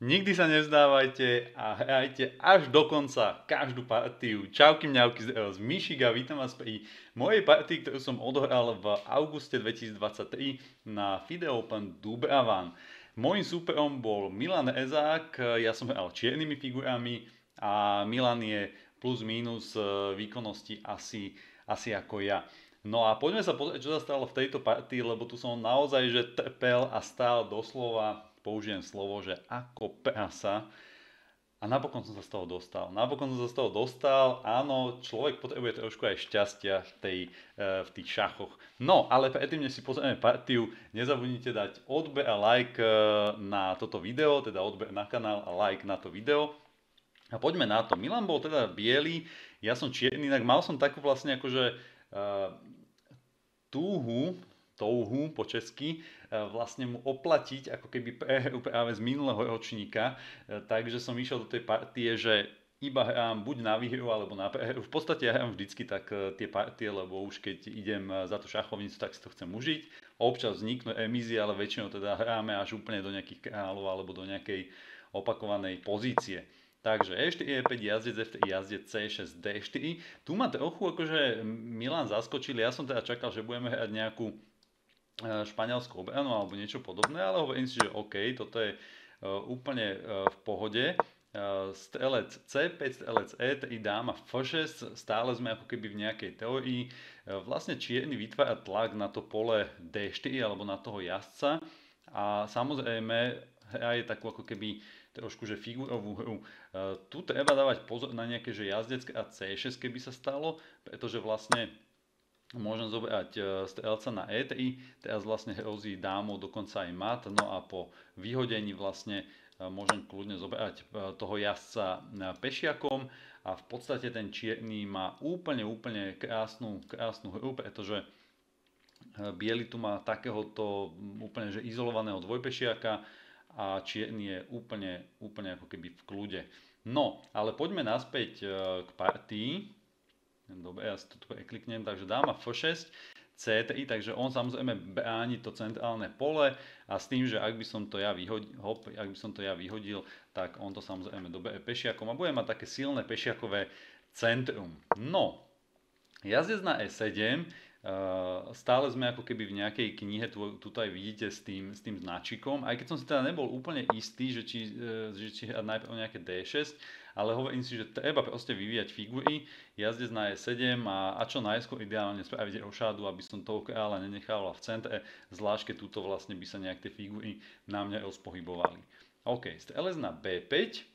Nikdy sa nevzdávajte a hrajte až do konca každú partiu. Čauky mňauky z Mišiga, vítam vás pri mojej partii, ktorú som odohral v auguste 2023 na FIDE Open Dubravan. Môjim súperom bol Milan Ezák, ja som hral čiernymi figurami a Milan je plus minus výkonnosti asi ako ja. No a poďme sa pozrieť, čo sa stalo v tejto partii, lebo tu som naozaj že trpel a stál doslova, použijem slovo, že ako prasa. A napokon som sa z toho dostal. Áno, človek potrebuje trošku aj šťastia v tých šachoch. No, ale predtým, než si pozrieme partiu, nezabudnite dať odber a like na toto video, teda odber na kanál a like na to video. A poďme na to. Milan bol teda biely, ja som čierny, inak mal som takú vlastne akože touhu po česky, vlastne mu oplatiť ako keby prehru práve z minulého ročníka, takže som išiel do tej partie, že iba hrám buď na výhru alebo na prehru. V podstate ja hrám vždycky tak tie partie, lebo už keď idem za tú šachovnicu, tak si to chcem užiť. Občas vzniknú remízy, ale väčšinou teda hráme až úplne do nejakých kráľov alebo do nejakej opakovanej pozície. Takže E4, E5, jazdec F3, jazdec C6, D4. Tu ma trochu akože Milan zaskočil, ja som teda čakal, že budeme hrať nejakú španielskú obranu alebo niečo podobné, ale hovorím si, že OK, toto je úplne v pohode. Strelec C5, strelec E3, dáma F6, stále sme ako keby v nejakej teórii. Vlastne čierny vytvára tlak na to pole D4 alebo na toho jazdca a samozrejme hra je takú ako keby trošku že figurovú hru. Tu treba dávať pozor na nejaké že jazdecké a C6 keby sa stalo, pretože vlastne môžem zobrať strelca na E3, teraz vlastne hrozí dámou dokonca aj mat, no a po vyhodení vlastne môžem kľudne zobrať toho jazdca pešiakom a v podstate ten čierny má úplne krásnu hru, pretože biely tu má takéhoto úplne že izolovaného dvojpešiaka a čierny je úplne ako keby v kľude. No, ale poďme naspäť k partii. Dobre, ja si to tu prekliknem, takže dáma F6, C3, takže on samozrejme bráni to centrálne pole a s tým, že ak by som to ja vyhodil, tak on to samozrejme doberie pešiakom a bude mať také silné pešiakové centrum. No, jazdec na E7, stále sme ako keby v nejakej knihe, tu aj vidíte s tým značikom, aj keď som si teda nebol úplne istý, že či hrať najprv nejaké D6, ale hovorím si, že treba proste vyvíjať figury, jazdec na E7 a čo najskôr ideálne spraviť rošádu, aby som toho kráľa nenechal v centre, zvlášť keď túto vlastne by sa nejak tie figury na mňa rozpohybovali. OK, strelec na B5,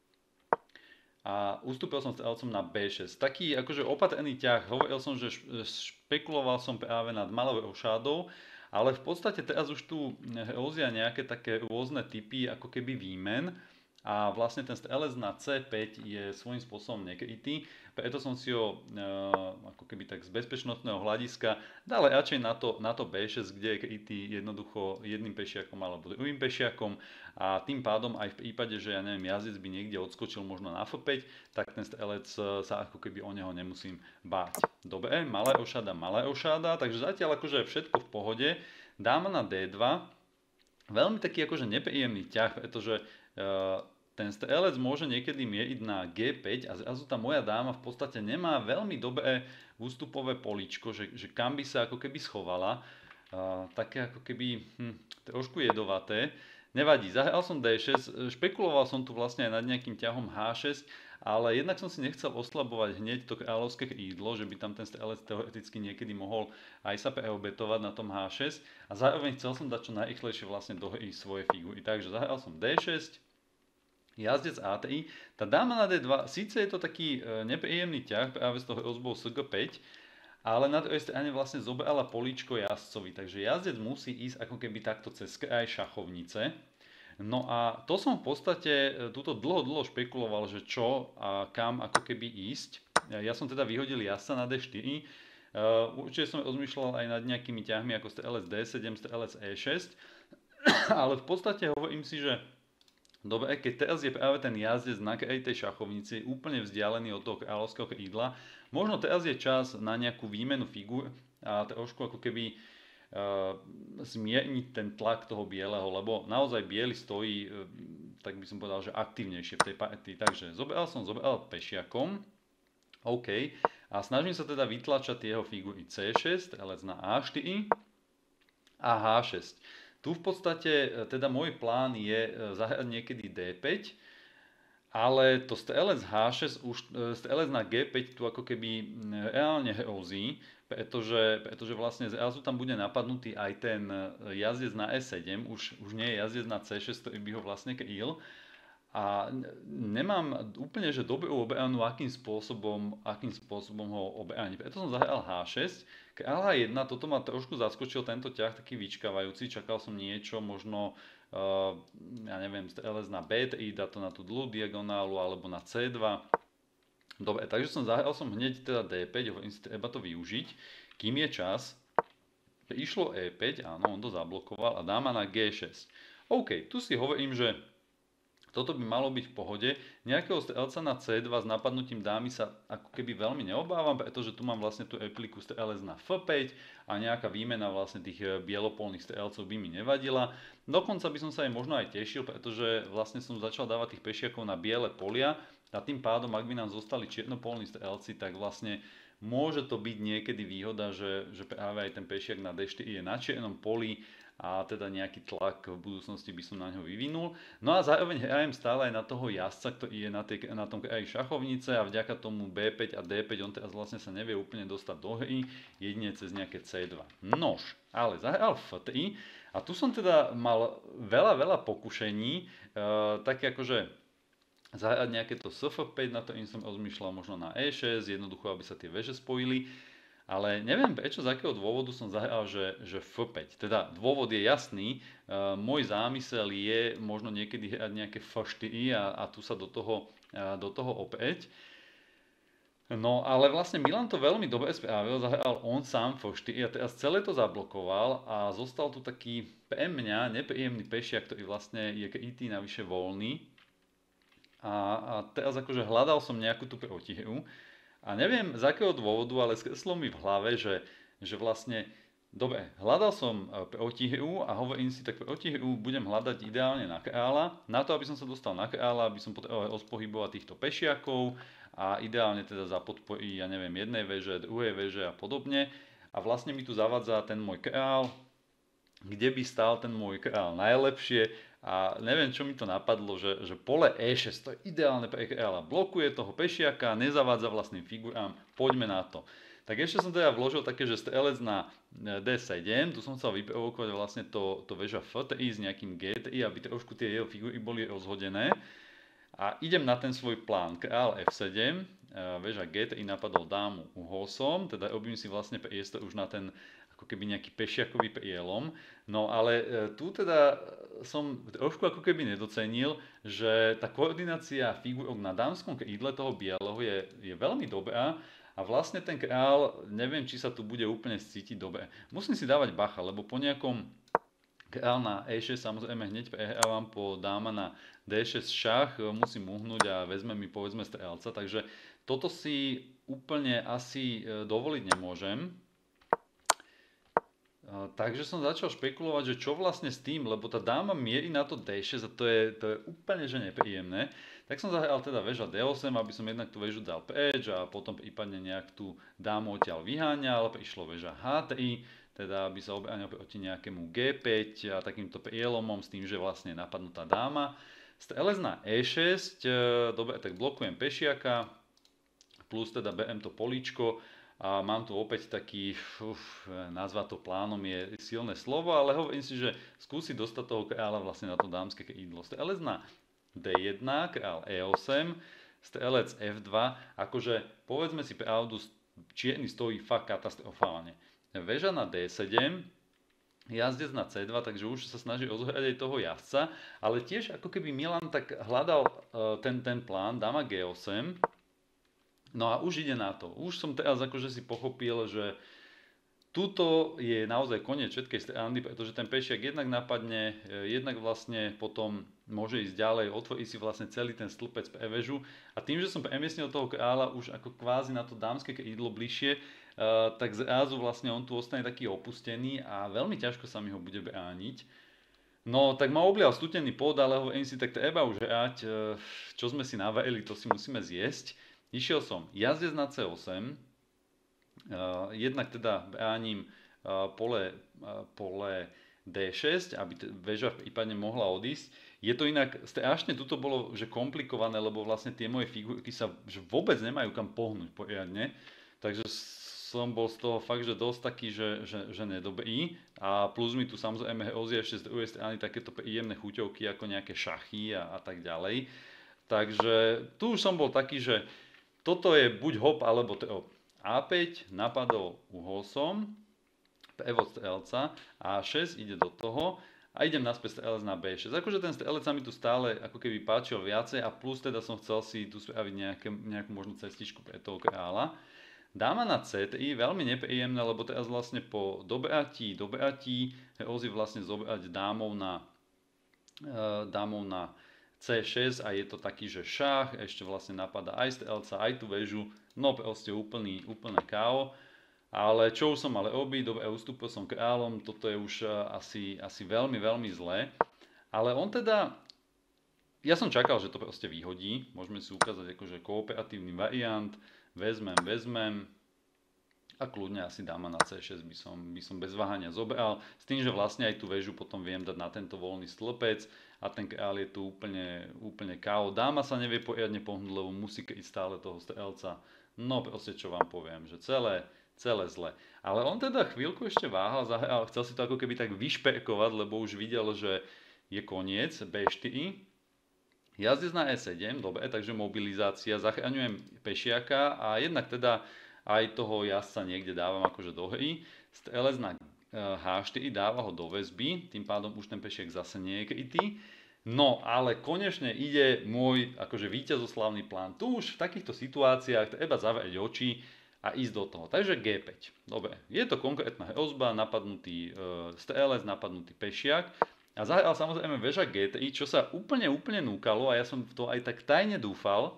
a ustúpil som strelcom na B6. Taký akože opatrný ťah, hovoril som, že špekuloval som práve nad malou rošádou, ale v podstate teraz už tu hrozia nejaké také rôzne typy ako keby výmen a vlastne ten strelec na C5 je svojím spôsobom nekrytý, preto som si ho ako keby tak z bezpečnostného hľadiska dal radšej na to B6, kde je krytý jednoducho jedným pešiakom alebo druhým pešiakom a tým pádom aj v prípade, že ja neviem, jazdec by niekde odskočil možno na F5, tak ten strelec sa ako keby o neho nemusím báť. Dobre, malá rošáda, takže zatiaľ akože všetko v pohode. Dáma na D2, veľmi taký akože nepríjemný ťah, pretože ten strelec môže niekedy mieriť na G5 a zrazu tá moja dáma v podstate nemá veľmi dobré ústupové políčko, že kam by sa ako keby schovala. Také ako keby trošku jedovaté. Nevadí, zahral som D6, špekuloval som tu vlastne aj nad nejakým ťahom H6, ale jednak som si nechcel oslabovať hneď to kráľovské krídlo, že by tam ten strelec teoreticky niekedy mohol aj sa preobetovať na tom H6 a zároveň chcel som dať čo najrýchlejšie vlastne do hry svoje figury. Takže zahral som D6, jazdec A3, tá dáma na D2, síce je to taký nepríjemný ťah práve z toho hrozbou SG5, ale na druhej strane vlastne zobrala políčko jazdcovi, takže jazdec musí ísť ako keby takto cez kraj šachovnice. No a to som v podstate túto dlho špekuloval, že čo a kam ako keby ísť. Ja som teda vyhodil jazdca na D4, určite som rozmýšľal aj nad nejakými ťahmi ako strelec D7, strelec E6, ale v podstate hovorím si, že dobre, keď teraz je práve ten jazdec na kraji tej šachovnici úplne vzdialený od toho kráľovského krídla, možno teraz je čas na nejakú výmenu figúr a trošku ako keby zmierniť ten tlak toho bieleho, lebo naozaj biely stojí, tak by som povedal, že aktívnejšie v tej partii. Takže zobral pešiakom, OK, a snažím sa teda vytlačať tie jeho figúry C6, strelec na A4 a H6. Tu v podstate teda môj plán je zahrať niekedy D5, ale to strelec H6, strelec na G5 tu ako keby reálne hrozí, pretože vlastne zrazu tam bude napadnutý aj ten jazdec na E7, už nie je jazdec na C6, ktorý by ho vlastne kryl. A nemám úplne že dobrú obranu, akým spôsobom ho obrániť. Preto som zahral H6. Kráľ H1, toto ma trošku zaskočil tento ťah, taký vyčkávajúci. Čakal som niečo, možno, ja neviem, strelec na B3, dá to na tú dlhú diagonálu, alebo na C2. Dobre, takže zahral som hneď teda D5, hovorím si, treba to využiť. Kým je čas, išlo E5, áno, on to zablokoval a dáma na G6. OK, tu si hovorím, že toto by malo byť v pohode. Nejakého strelca na C2 s napadnutím dámy sa ako keby veľmi neobávam, pretože tu mám vlastne tú repliku strelec na F5 a nejaká výmena vlastne tých bielopolných strelcov by mi nevadila. Dokonca by som sa aj možno aj tešil, pretože vlastne som začal dávať tých pešiakov na biele polia a tým pádom, ak by nám zostali čiernopolní strelci, tak vlastne môže to byť niekedy výhoda, že práve aj ten pešiak na D4 je na čiernom poli a teda nejaký tlak v budúcnosti by som na ňo vyvinul. No a zároveň hrajem stále aj na toho jazdca, ktorý je na tom kraji šachovnice a vďaka tomu B5 a D5 on teraz vlastne sa nevie úplne dostať do hry, jedine cez nejaké C2. Nož, ale zahral F3 a tu som teda mal veľa pokušení, také akože zahrať nejaké to Sf5, na to im som rozmýšľal možno na E6, jednoducho aby sa tie veže spojili. Ale neviem prečo, z akého dôvodu som zahral, že F5. Teda dôvod je jasný, môj zámysel je možno niekedy hrať nejaké F4 a tu sa do toho opäť. No ale vlastne Milan to veľmi dobre spravil, zahral on sám F4 a teraz celé to zablokoval a zostal tu taký pre mňa nepríjemný pešiak, ktorý vlastne je krytý navyše voľný. A teraz akože hľadal som nejakú tú protihru. A neviem z akého dôvodu, ale skreslo mi v hlave, že vlastne, dobre, hľadal som protihru a hovorím si, tak protihru budem hľadať ideálne na kráľa. Na to, aby som sa dostal na kráľa, aby som potreboval rozpohybovať týchto pešiakov a ideálne teda za podpory, ja neviem, jednej veže, druhej veže a podobne. A vlastne mi tu zavadza ten môj kráľ, kde by stál ten môj kráľ najlepšie. A neviem, čo mi to napadlo, že pole E6 to je ideálne pre kráľa. Blokuje toho pešiaka, nezavádza vlastným figurám, poďme na to. Tak ešte som teda vložil také, že strelec na D7, tu som chcel vyprovokovať vlastne to väža F3 s nejakým G3, aby trošku tie jeho figury boli rozhodené. A idem na ten svoj plán, kráľ F7, väža G3 napadol dámu uhosom, teda robím si vlastne priestor už na ten ako keby nejaký pešiakový prielom. No ale tu teda som trošku ako keby nedocenil, že tá koordinácia figurok na dámskom krídle toho bieleho je veľmi dobrá a vlastne ten král, neviem, či sa tu bude úplne cítiť dobre. Musím si dávať bacha, lebo po nejakom král na E6 samozrejme hneď prehrávam, po dáma na D6 šach musím uhnúť a vezme mi povedzme strelca, takže toto si úplne asi dovoliť nemôžem. Takže som začal špekulovať, že čo vlastne s tým, lebo tá dáma mierí na to D6 a to je úplne že nepríjemné. Tak som zahral teda väža D8, aby som jednak tú väžu dal preč a potom prípadne nejak tú dámu odtiaľ vyháňal. Prišlo väža H3, teda aby sa obránil proti nejakému G5 a takýmto prielomom s tým, že vlastne je napadnutá dáma. Strelec na E6, dobre, tak blokujem pešiaka, plus teda berem to políčko. A mám tu opäť taký, nazvať to plánom je silné slovo, ale hovorím si, že skúsi dostať toho kráľa vlastne na to dámske krídlo. Strelec na D1, kráľ E8, strelec F2, akože povedzme si pravdu, čierny stojí fakt katastrofálne. Väža na D7, jazdec na C2, takže už sa snaží rozhrať aj toho jazdca, ale tiež ako keby Milan tak hľadal ten plán, dáma G8, no a už ide na to. Už som teraz akože si pochopil, že tuto je naozaj koniec všetkej strany, pretože ten pešiak jednak napadne, jednak vlastne potom môže ísť ďalej, otvorí si vlastne celý ten stĺpec pre väžu a tým, že som premiestnil toho kráľa už ako kvázi na to dámske krídlo bližšie, tak zrazu vlastne on tu ostane taký opustený a veľmi ťažko sa mi ho bude brániť. No, tak ma oblial studený pod, ale hovorím si, tak treba už hrať, čo sme si navarili, to si musíme zjesť. Išiel som jazdec na C8, jednak teda bránim pole D6, aby väža prípadne mohla odísť. Je to inak strašne, tuto bolo že komplikované, lebo vlastne tie moje figurky sa že vôbec nemajú kam pohnúť poriadne. Takže som bol z toho fakt, že dosť taký, že nedobrý. A plus mi tu samozrejme hrozí ešte z druhej strany takéto príjemné chuťovky ako nejaké šachy a tak ďalej. Takže tu už som bol taký, že toto je buď hop alebo trop. A5 napadol uhol som, prevod strelca, A6 ide do toho a idem naspäť strelec na B6. Akože ten strelec sa mi tu stále ako keby páčil viacej a plus teda som chcel si tu spraviť nejakú možnú cestičku pre toho kráľa. Dáma na C3, veľmi nepríjemné, lebo teraz vlastne po dobratí hrozí vlastne zobrať dámov na C6 a je to taký, že šach, ešte vlastne napadá aj strelca, aj tú väžu, no proste úplné KO. Ale čo už som ale robiť, dobre, ustúpil som kráľom, toto je už asi veľmi, veľmi zlé. Ale on teda, ja som čakal, že to proste vyhodí, môžeme si ukázať akože kooperatívny variant, vezmem a kľudne asi dáma na C6 by som bez váhania zobral, s tým, že vlastne aj tú väžu potom viem dať na tento voľný stĺpec a ten kráľ je tu úplne KO. Dáma sa nevie poriadne pohnúť, lebo musí kryť stále toho strelca. No proste čo vám poviem, že celé zle. Ale on teda chvíľku ešte váhal, zahral, chcel si to ako keby tak vyšperkovať, lebo už videl, že je koniec, B4. Jazdec na E7, dobre, takže mobilizácia, zachraňujem pešiaka a jednak teda aj toho jazdca niekde dávam akože do hry. Strelec na H4 dáva ho do väzby, tým pádom už ten pešiak zase nie je krytý. No, ale konečne ide môj akože víťazoslavný plán. Tu už v takýchto situáciách treba zavrieť oči a ísť do toho. Takže G5. Dobre, je to konkrétna hrozba, napadnutý strelec, napadnutý pešiak. A zahral samozrejme väža G3, čo sa úplne núkalo a ja som v to aj tak tajne dúfal,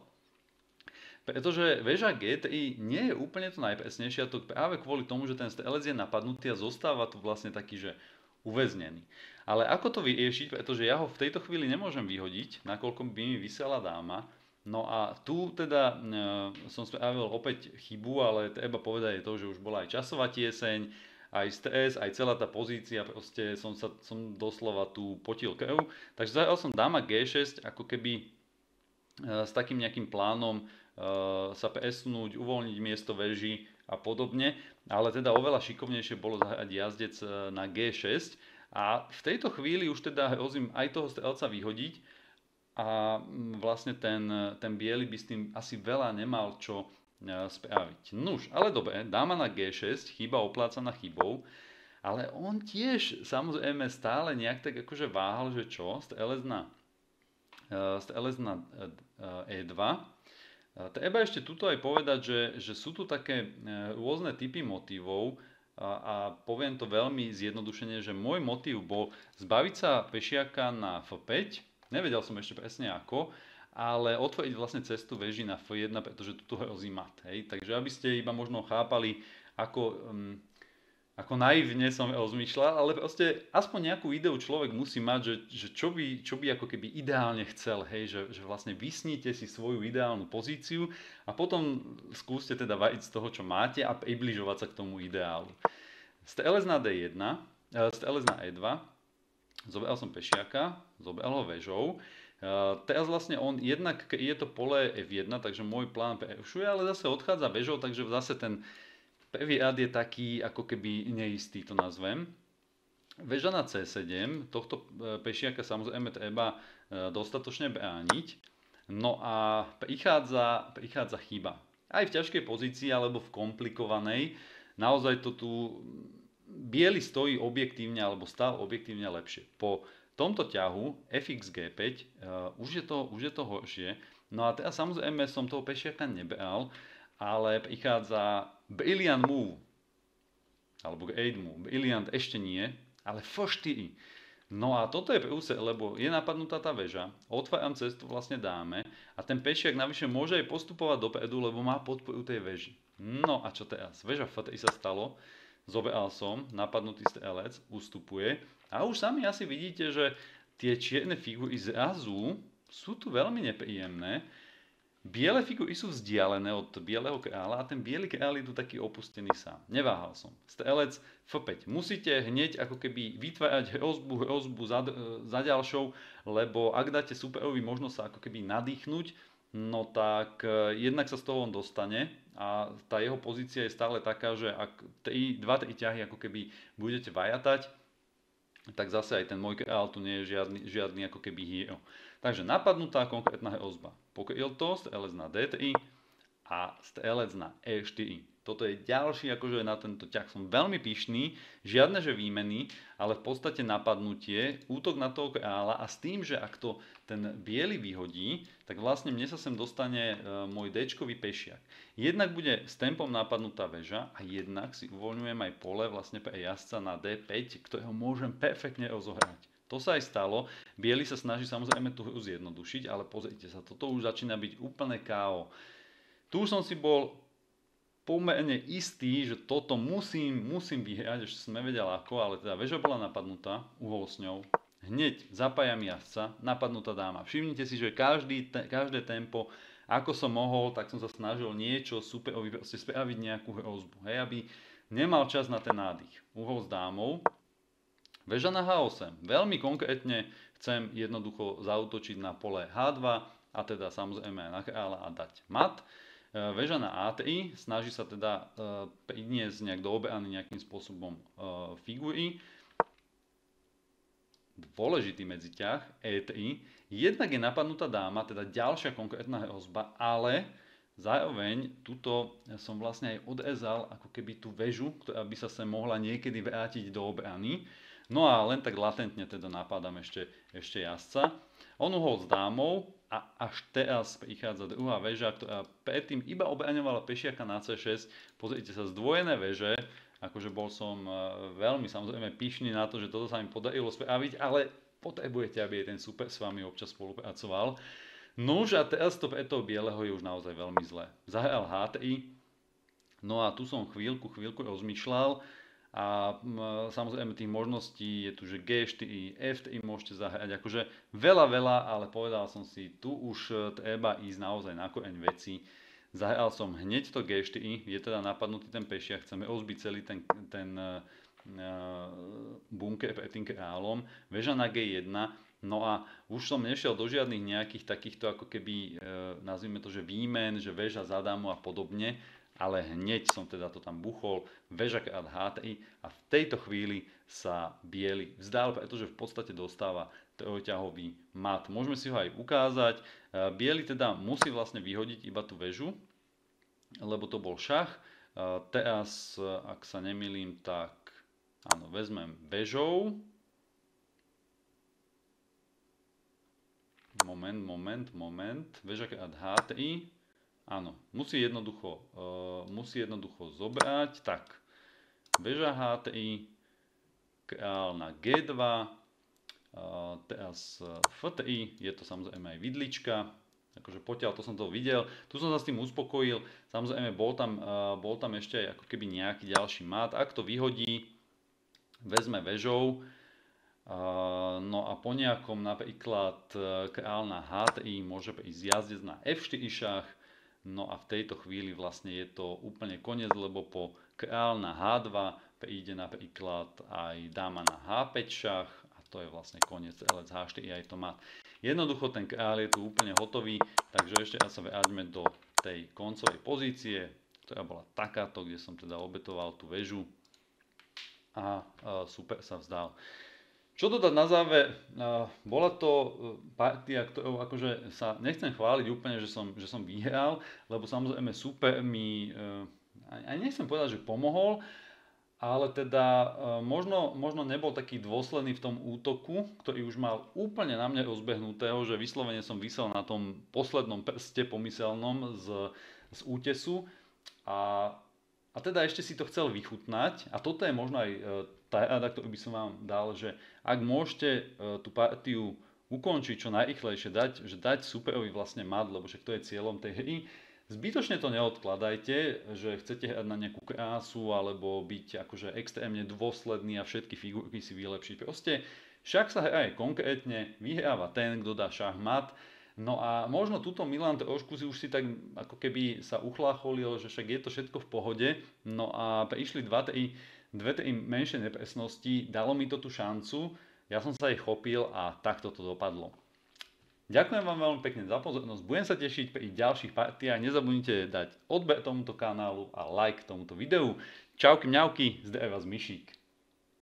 pretože väža G3 nie je úplne to najpresnejšie a to práve kvôli tomu, že ten strelec je napadnutý a zostáva tu vlastne taký, že uväznený. Ale ako to vyriešiť, pretože ja ho v tejto chvíli nemôžem vyhodiť, nakoľko by mi visela dáma. No a tu teda som spravil opäť chybu, ale treba povedať to, že už bola aj časová tieseň, aj stres, aj celá tá pozícia, proste som doslova tu potil krv. Takže zahral som dáma G6, ako keby s takým nejakým plánom sa presunúť, uvoľniť miesto veži a podobne. Ale teda oveľa šikovnejšie bolo zahrať jazdec na G6. A v tejto chvíli už teda hrozím aj toho strelca vyhodiť a vlastne ten biely by s tým asi veľa nemal čo spraviť. Nuž, ale dobre, dáma na G6, chyba oplácaná chybou, ale on tiež samozrejme stále nejak tak akože váhal, že čo, strelec na E2. Treba ešte tuto aj povedať, že sú tu také rôzne typy motívov a poviem to veľmi zjednodušene, že môj motív bol zbaviť sa pešiaka na F5, nevedel som ešte presne ako, ale otvoriť vlastne cestu veži na F1, pretože tu hrozí mat. Hej? Takže aby ste iba možno chápali, ako naivne som rozmýšľal, ale proste aspoň nejakú ideu človek musí mať, že čo by ako keby ideálne chcel, hej? Že vlastne vysníte si svoju ideálnu pozíciu a potom skúste teda variť z toho, čo máte a približovať sa k tomu ideálu. Strelec na D1, strelec na E2, zobral som pešiaka, zobral ho väžou. Teraz vlastne on jednak je to pole F1, takže môj plán prerušuje, ale zase odchádza väžou, takže zase ten prvý rad je taký ako keby neistý, to nazvem. Väža na C7, tohto pešiaka samozrejme treba dostatočne brániť. No a prichádza chyba. Aj v ťažkej pozícii alebo v komplikovanej. Naozaj to tu biely stojí objektívne alebo stal objektívne lepšie. Po tomto ťahu fx g5 už je to horšie. No a teraz samozrejme som toho pešiaka nebral, ale prichádza brilliant move, alebo great move. Brilliant ešte nie, ale F4. No a toto je úsek, lebo je napadnutá tá väža, otváram cestu vlastne dáme a ten pešiak navyše môže aj postupovať dopredu, lebo má podporu tej väži. No a čo teraz? Väža FTI sa stalo, zoberal som, napadnutý strelec, ustupuje a už sami asi vidíte, že tie čierne figury zrazu sú tu veľmi nepríjemné. Biele figury sú vzdialené od bieleho kráľa a ten biely kráľ je tu taký opustený sám. Neváhal som. Strelec F5. Musíte hneď ako keby vytvárať hrozbu za ďalšou, lebo ak dáte superovi možnosť sa ako keby nadýchnuť, no tak jednak sa z toho on dostane a tá jeho pozícia je stále taká, že ak 2-3 ťahy ako keby budete vajatať, tak zase aj ten môj kráľ tu nie je žiadny ako keby hero. Takže napadnutá konkrétna hrozba. Pokryl to strelec na D3 a strelec na E4. Toto je ďalší, akože na tento ťah som veľmi pyšný, žiadne že výmeny, ale v podstate napadnutie, útok na toho kráľa a s tým, že ak to ten biely vyhodí, tak vlastne mne sa sem dostane môj D-čkový pešiak. Jednak bude s tempom napadnutá väža a jednak si uvoľňujem aj pole vlastne pre jazdca na D5, ktorého môžem perfektne rozohrať. To sa aj stalo, biely sa snaží samozrejme tú hru zjednodušiť, ale pozrite sa, toto už začína byť úplne KO. Tu som si bol pomerne istý, že toto musím vyhrať, ešte som nevedel ako, ale teda väža bola napadnutá, uhol s ňou. Hneď zapájam jazdca, napadnutá dáma. Všimnite si, že každé tempo, ako som mohol, tak som sa snažil niečo super spraviť nejakú hrozbu, hej, aby nemal čas na ten nádych. Uhol s dámou, väža na H8. Veľmi konkrétne chcem jednoducho zaútočiť na pole H2 a teda samozrejme na kráľa a dať mat. Väža na A3, snaží sa teda priniesť nejak do obrany nejakým spôsobom figury. Dôležitý medziťah E3. Jednak je napadnutá dáma, teda ďalšia konkrétna hrozba, ale zároveň tuto som vlastne aj odrezal ako keby tú väžu, ktorá by sa sem mohla niekedy vrátiť do obrany. No a len tak latentne teda napádam ešte jazdca. On uhol s dámou a až teraz prichádza druhá väža, ktorá predtým iba obraňovala pešiaka na C6. Pozrite sa, zdvojené väže, akože bol som veľmi samozrejme pyšný na to, že toto sa mi podarilo spraviť, ale potrebujete, aby aj ten super s vami občas spolupracoval. Nož a teraz to pre toho bieleho je už naozaj veľmi zlé. Zahral H3, no a tu som chvíľku rozmýšľal, a samozrejme tých možností je tu, že G4, F3 môžete zahrať, akože veľa, ale povedal som si, tu už treba ísť naozaj na koreň veci. Zahral som hneď to G4, je teda napadnutý ten pešiak, chceme rozbiť celý ten bunker pred tým kráľom, väža na G1, no a už som nešiel do žiadnych nejakých takýchto ako keby, nazvime to, že výmen, že väža za dámu a podobne, ale hneď som teda to tam buchol, väža krát H3 a v tejto chvíli sa biely vzdal, pretože v podstate dostáva trojťahový mat. Môžeme si ho aj ukázať. Biely teda musí vlastne vyhodiť iba tú väžu, lebo to bol šach. Teraz, ak sa nemýlim, tak áno, vezmem väžou. Moment. Väža krát H3. Áno, musí jednoducho zobrať, tak, väža H3, kráľ na G2, teraz F3, je to samozrejme aj vidlička, akože potiaľ to som to videl, tu som sa s tým uspokojil, samozrejme bol tam ešte aj ako keby nejaký ďalší mat, ak to vyhodí, vezme väžou, no a po nejakom napríklad kráľ na H3 môže ísť jazdec na F4 šach. No a v tejto chvíli vlastne je to úplne koniec, lebo po kráľ na H2 príde napríklad aj dáma na H5 šach a to je vlastne koniec, strelec H4 aj to mat. Jednoducho ten kráľ je tu úplne hotový, takže ešte raz sa vráťme do tej koncovej pozície, ktorá bola takáto, kde som teda obetoval tú väžu a super sa vzdal. Čo dodať na záver, bola to partia, ktorou akože sa nechcem chváliť úplne, že som vyhral, lebo samozrejme super mi, aj nechcem povedať, že pomohol, ale teda možno nebol taký dôsledný v tom útoku, ktorý už mal úplne na mne rozbehnutého, že vyslovene som visel na tom poslednom prste pomyselnom z útesu a teda ešte si to chcel vychutnať a toto je možno aj tak to by som vám dal, že ak môžete tú partiu ukončiť čo najrychlejšie, dať superovi vlastne mat, lebo však to je cieľom tej hry, zbytočne to neodkladajte, že chcete hrať na nejakú krásu alebo byť akože extrémne dôsledný a všetky figurky si vylepšiť. Proste však sa hraje konkrétne, vyhráva ten, kto dá šachmat. No a možno túto Milan trošku si už si tak ako keby sa uchlácholil, že však je to všetko v pohode. No a prišli dve, tri menšie nepresnosti, dalo mi to tú šancu, ja som sa ich chopil a takto to dopadlo. Ďakujem vám veľmi pekne za pozornosť, budem sa tešiť pri ďalších partiách, nezabudnite dať odber tomuto kanálu a like tomuto videu. Čauky mňauky, zdraví vás Myšík.